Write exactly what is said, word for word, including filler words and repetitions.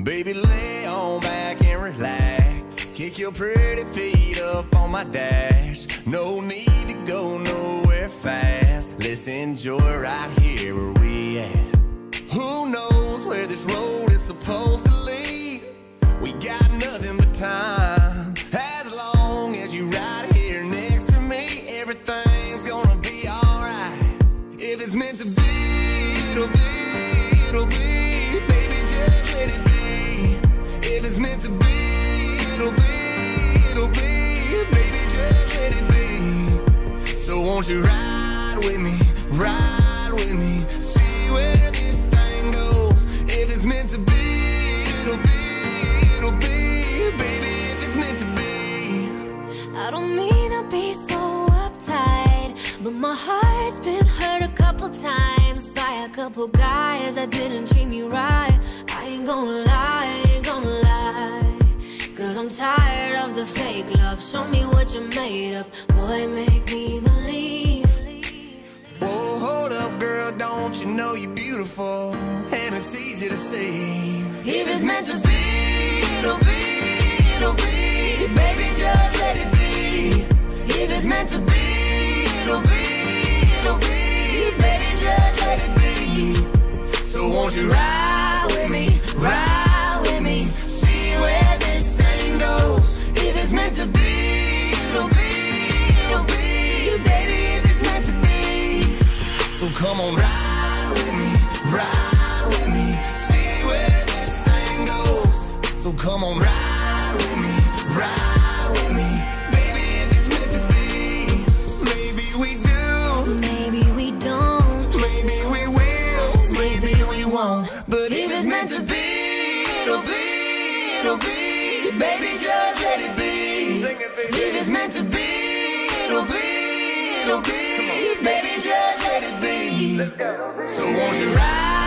Baby, lay on back and relax. Kick your pretty feet up on my dash. No need to go nowhere fast. Let's enjoy right here where we at. Who knows where this road is supposed to lead? We got nothing but time. As long as you right here next to me, everything's gonna be alright. If it's meant to be, it'll be, it'll be. Baby, just let it be. If it's meant to be, it'll be, it'll be. Baby, just let it be. So won't you ride with me, ride with me, see where this thing goes. If it's meant to be, it'll be, it'll be. Baby, if it's meant to be. I don't mean to be so uptight, but my heart's been hurt a couple times by a couple guys that didn't treat me right. I ain't gonna lie, ain't gonna lie, cause I'm tired of the fake love. Show me what you're made of, boy, make me believe. Whoa, hold up, girl, don't you know you're beautiful? And it's easy to see. If it's meant to be, it'll be, it'll be. Baby, just let it be. If it's meant to be, it'll be, it'll be. Baby, just let it be. So won't you ride with me, ride with me, see where this thing goes. If it's meant to be, it'll be, it'll be. Baby, if it's meant to be. So come on, ride with me, ride with me, see where this thing goes. So come on, ride with me, ride with me. Baby, if it's meant to be, maybe we do, Maybe we don't, maybe we will, maybe we won't. But if it's meant to be, it'll be, it'll be. Baby, just let it be. Sing it, baby. If it's meant to be, it'll be, it'll be. Baby, just let it be. Let's go. So won't you ride